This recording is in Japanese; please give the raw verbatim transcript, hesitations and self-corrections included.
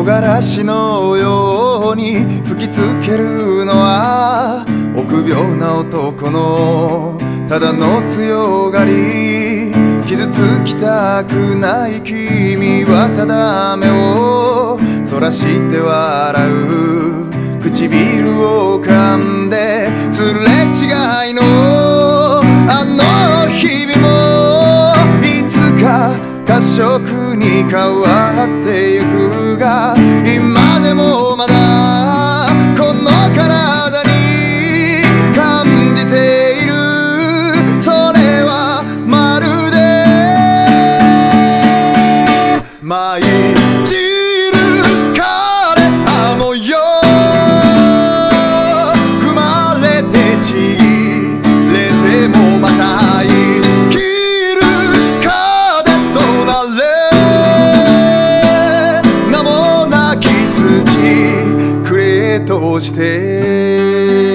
木枯らしのように吹きつけるのは臆病な男のただの強がり。傷つきたくない君はただ目をそらして笑う。唇を噛んですれ違いのあの日々もいつか過食に変わってゆくが、今でもまだこの体に感じている。それはまるで舞い散る枯葉のよう、踏まれてちぎれてもまた生きる風となれ。名もなき土くれとして